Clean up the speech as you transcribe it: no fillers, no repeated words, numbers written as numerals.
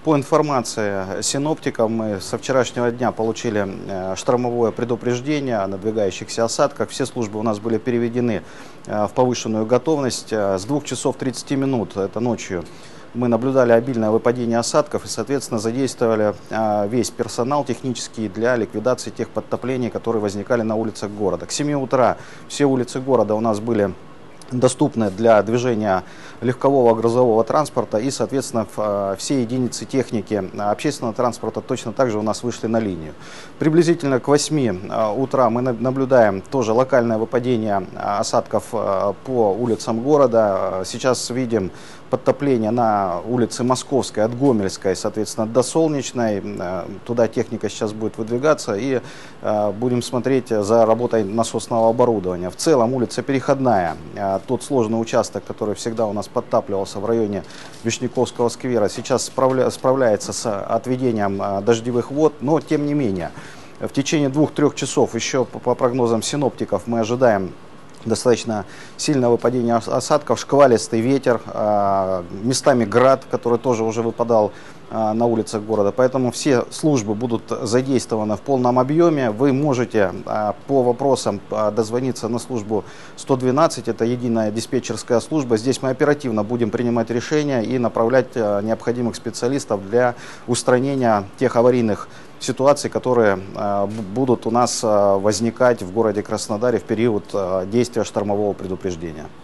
По информации синоптиков, мы со вчерашнего дня получили штормовое предупреждение о надвигающихся осадках. Все службы у нас были переведены в повышенную готовность. С 2 часов 30 минут, это ночью, мы наблюдали обильное выпадение осадков и, соответственно, задействовали весь персонал технический для ликвидации тех подтоплений, которые возникали на улицах города. К 7 утра все улицы города у нас были доступны для движения легкового грузового транспорта, и, соответственно, все единицы техники общественного транспорта точно так же у нас вышли на линию. Приблизительно к 8 утра мы наблюдаем тоже локальное выпадение осадков по улицам города. Сейчас видим подтопление на улице Московской от Гомельской, соответственно, до Солнечной. Туда техника сейчас будет выдвигаться, и будем смотреть за работой насосного оборудования. В целом улица Переходная, тот сложный участок, который всегда у нас подтапливался в районе Вишняковского сквера, сейчас справляется с отведением дождевых вод, но тем не менее в течение 2-3 часов еще по прогнозам синоптиков мы ожидаем достаточно сильное выпадение осадков, шквалистый ветер, местами град, который тоже уже выпадал на улицах города. Поэтому все службы будут задействованы в полном объеме. Вы можете по вопросам дозвониться на службу 112, это единая диспетчерская служба. Здесь мы оперативно будем принимать решения и направлять необходимых специалистов для устранения тех аварийных ситуаций, которые будут у нас возникать в городе Краснодаре в период действия штормового предупреждения.